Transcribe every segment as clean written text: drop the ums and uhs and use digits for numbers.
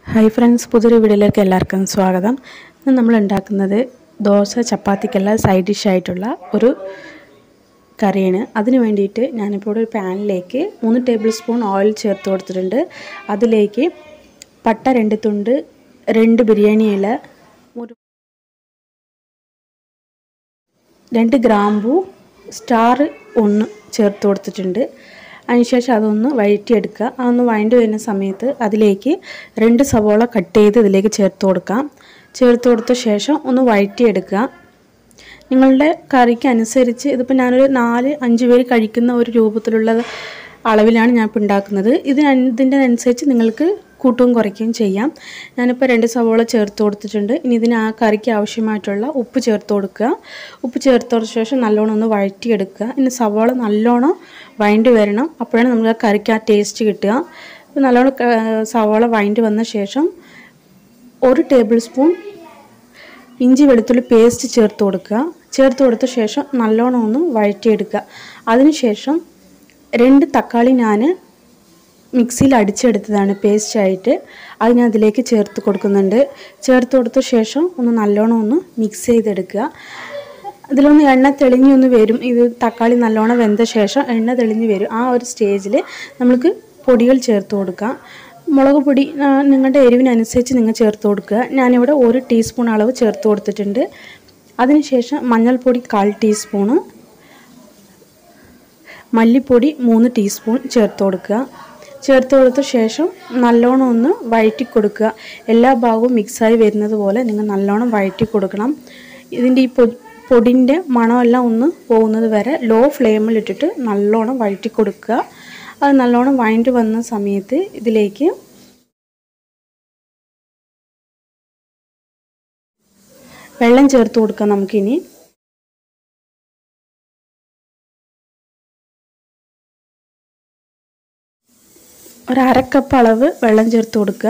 Hi friends, പുതിയൊരു വീഡിയോയിലേക്ക് എല്ലാവർക്കും സ്വാഗതം. ഇന്ന് നമ്മൾ ഉണ്ടാക്കുന്നത് ദോശ ചപ്പാത്തിക്കെല്ലാം സൈഡ് ഡിഷായിട്ടുള്ള ഒരു കറിയാണ്. അതിന് വേണ്ടിയിട്ട് ഞാനിപ്പോൾ ഒരു പാനിലേക്ക് 3 ടേബിൾ സ്പൂൺ ഓയിൽ ചേർത്ത് കൊടുത്തിട്ടുണ്ട്. അതിലേക്ക് പട്ട 2 തുണ്ട്, 2 ബിരിയാണി ഇല, 2 ഗ്രാമ്പൂ, സ്റ്റാർ 1 ചേർത്ത് കൊടുത്തിട്ടുണ്ട്. അതിനുശേഷം അതൊന്ന് വഴറ്റിയെടുക്കുക. അതൊന്ന് വഴണ്ടി വരുന്ന സമയത്ത് അതിലേക്ക് 2 സവോള കട്ട് ചെയ്ത് ഇതിലേക്ക് ചേർത്ത് കൊടുക്കാം. ചേർത്ത് കൊടുത്ത ശേഷം ഒന്ന് വഴറ്റിയെടുക്കുക. നിങ്ങളുടെ കറിക്ക് അനുസരിച്ച്, ഇതിപ്പോൾ ഞാനൊരു 4-5 പേര് കഴിക്കുന്ന ഒരു രൂപത്തിലുള്ള അളവിലാണ് ഞാനിപ്പോൾ ഉണ്ടാക്കുന്നത്. ഇതിൻ്റെ അനുസരിച്ച് നിങ്ങൾക്ക് കൂട്ടുകയും കുറയ്ക്കുകയും ചെയ്യാം. ഞാനിപ്പോൾ 2 സവോള ചേർത്ത് കൊടുത്തിട്ടുണ്ട്. ഇനി ഇതിന് ആ കറിക്ക് ആവശ്യമായിട്ടുള്ള ഉപ്പ് ചേർത്ത് കൊടുക്കുക. ഉപ്പ് ചേർത്തതിന് ശേഷം നല്ലോണം ഒന്ന് വഴറ്റിയെടുക്കുക. ഇനി സവോള നല്ലോണം വഴണ്ടി വരണം, അപ്പോഴാണ് നമുക്ക് ആ കറിക്ക് ആ ടേസ്റ്റ് കിട്ടുക. അപ്പോൾ നല്ലോണം സവോള വഴണ്ടി വന്ന ശേഷം 1 ടേബിൾ സ്പൂൺ ഇഞ്ചി വെളുത്തുള്ളി പേസ്റ്റ് ചേർത്ത് കൊടുക്കുക. ചേർത്ത് കൊടുത്ത ശേഷം നല്ലോണം ഒന്ന് വഴറ്റിയെടുക്കുക. അതിനുശേഷം 2 തക്കാളി ഞാൻ മിക്സിയിൽ അടിച്ചെടുത്തതാണ് പേസ്റ്റായിട്ട്. അത് ഞാൻ അതിലേക്ക് ചേർത്ത് കൊടുക്കുന്നുണ്ട്. ചേർത്ത് കൊടുത്ത ശേഷം ഒന്ന് നല്ലോണം ഒന്ന് മിക്സ് ചെയ്തെടുക്കുക. ഇതിലൊന്ന് എണ്ണ തെളിഞ്ഞൊന്ന് വരും. ഇത് തക്കാളി നല്ലോണം വെന്ത ശേഷം എണ്ണ തെളിഞ്ഞ് വരും. ആ ഒരു സ്റ്റേജിൽ നമുക്ക് പൊടികൾ ചേർത്ത് കൊടുക്കാം. മുളക് പൊടി നിങ്ങളുടെ എരിവിനനുസരിച്ച് നിങ്ങൾ ചേർത്ത് കൊടുക്കുക. ഞാനിവിടെ 1 ടീസ്പൂൺ അളവ് ചേർത്ത് കൊടുത്തിട്ടുണ്ട്. അതിനുശേഷം മഞ്ഞൾപ്പൊടി 1/4 ടീസ്പൂണ്, മല്ലിപ്പൊടി 3 ടീസ്പൂൺ ചേർത്ത് കൊടുക്കുക. ചേർത്ത് കൊടുത്ത ശേഷം നല്ലോണം ഒന്ന് വഴറ്റി കൊടുക്കുക. എല്ലാ ഭാഗവും മിക്സായി വരുന്നത് പോലെ നിങ്ങൾ നല്ലോണം വഴറ്റി കൊടുക്കണം. ഇതിൻ്റെ ഈ പൊടിൻ്റെ മണമെല്ലാം ഒന്ന് പോകുന്നത് വരെ ലോ ഫ്ലെയിമിലിട്ടിട്ട് നല്ലോണം വഴറ്റി കൊടുക്കുക. അത് നല്ലോണം വഴറ്റി വന്ന സമയത്ത് ഇതിലേക്ക് വെള്ളം ചേർത്ത് കൊടുക്കാം. നമുക്കിനി ഒരു 1/2 കപ്പ് അളവ് വെള്ളം ചേർത്ത് കൊടുക്കുക.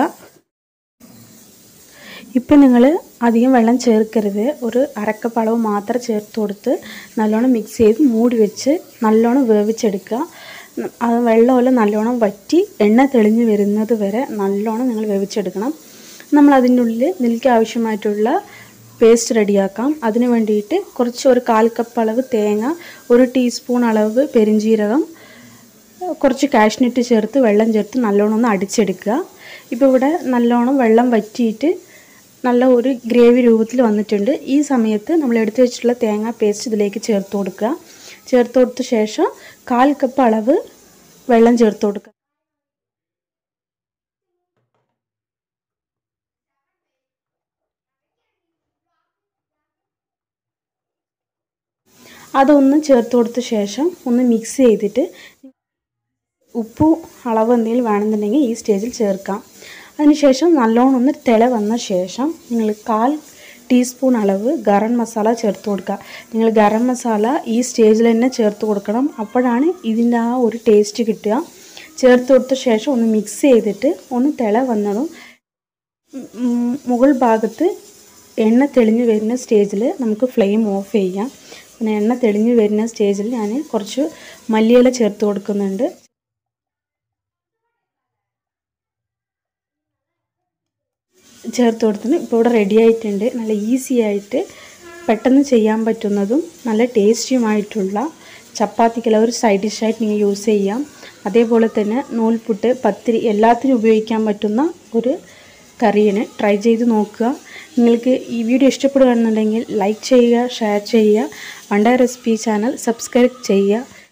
ഇപ്പം നിങ്ങൾ അധികം വെള്ളം ചേർക്കരുത്. ഒരു 1/2 കപ്പ് അളവ് മാത്രം ചേർത്ത് കൊടുത്ത് നല്ലോണം മിക്സ് ചെയ്ത് മൂടി വെച്ച് നല്ലോണം വേവിച്ചെടുക്കുക. അത് വെള്ളമെല്ലാം നല്ലോണം വറ്റി എണ്ണ തെളിഞ്ഞ് വരുന്നത് വരെ നല്ലോണം നിങ്ങൾ വേവിച്ചെടുക്കണം. നമ്മൾ അതിൻ്റെ ഉള്ളിൽ ഇതിലേക്ക് ആവശ്യമായിട്ടുള്ള പേസ്റ്റ് റെഡിയാക്കാം. അതിന് വേണ്ടിയിട്ട് ഒരു 1/4 കപ്പ് അളവ് തേങ്ങ, 1 ടീസ്പൂൺ അളവ് പെരിഞ്ജീരകം, കുറച്ച് കാഷ്നട്ട് ചേർത്ത് വെള്ളം ചേർത്ത് നല്ലോണം ഒന്ന് അടിച്ചെടുക്കുക. ഇപ്പോൾ ഇവിടെ നല്ലോണം വെള്ളം വറ്റിയിട്ട് നല്ല ഒരു ഗ്രേവി രൂപത്തിൽ വന്നിട്ടുണ്ട്. ഈ സമയത്ത് നമ്മൾ എടുത്തു വെച്ചിട്ടുള്ള തേങ്ങ പേസ്റ്റ് ഇതിലേക്ക് ചേർത്ത് കൊടുക്കുക. ചേർത്ത് കൊടുത്ത ശേഷം 1/4 കപ്പ് അളവ് വെള്ളം ചേർത്ത് കൊടുക്കുക. അതൊന്ന് ചേർത്ത് കൊടുത്ത ശേഷം ഒന്ന് മിക്സ് ചെയ്തിട്ട് ഉപ്പ് അളവ് എന്തെങ്കിലും വേണമെന്നുണ്ടെങ്കിൽ ഈ സ്റ്റേജിൽ ചേർക്കാം. അതിനുശേഷം നല്ലോണം ഒന്ന് തിള വന്ന ശേഷം നിങ്ങൾ 1/4 ടീസ്പൂൺ അളവ് ഗരം മസാല ചേർത്ത് കൊടുക്കുക. നിങ്ങൾ ഗരം മസാല ഈ സ്റ്റേജിൽ തന്നെ ചേർത്ത് കൊടുക്കണം, അപ്പോഴാണ് ഇതിൻ്റെ ആ ഒരു ടേസ്റ്റ് കിട്ടുക. ചേർത്ത് കൊടുത്ത ശേഷം ഒന്ന് മിക്സ് ചെയ്തിട്ട് ഒന്ന് തിള വന്നതും മുകൾ ഭാഗത്ത് എണ്ണ തെളിഞ്ഞ് വരുന്ന സ്റ്റേജിൽ നമുക്ക് ഫ്ലെയിം ഓഫ് ചെയ്യാം. പിന്നെ എണ്ണ തെളിഞ്ഞ് വരുന്ന സ്റ്റേജിൽ ഞാൻ കുറച്ച് മല്ലിയില ചേർത്ത് കൊടുക്കുന്നുണ്ട്. ചേർത്ത് കൊടുത്തിട്ട് ഇപ്പോൾ ഇവിടെ റെഡി ആയിട്ടുണ്ട്. നല്ല ഈസി ആയിട്ട് പെട്ടെന്ന് ചെയ്യാൻ പറ്റുന്നതും നല്ല ടേസ്റ്റിയുമായിട്ടുള്ള ചപ്പാത്തിക്കെല്ലാം ഒരു സൈഡ് ഡിഷായിട്ട് നിങ്ങൾ യൂസ് ചെയ്യാം. അതേപോലെ തന്നെ നൂൽപുട്ട്, പത്തിരി എല്ലാത്തിനും ഉപയോഗിക്കാൻ പറ്റുന്ന ഒരു കറിയാണ്. ട്രൈ ചെയ്ത് നോക്കുക. നിങ്ങൾക്ക് ഈ വീഡിയോ ഇഷ്ടപ്പെടുകയാണെന്നുണ്ടെങ്കിൽ ലൈക്ക് ചെയ്യുക, ഷെയർ ചെയ്യുക. വണ്ടായ റെസിപ്പി ചാനൽ സബ്സ്ക്രൈബ് ചെയ്യുക.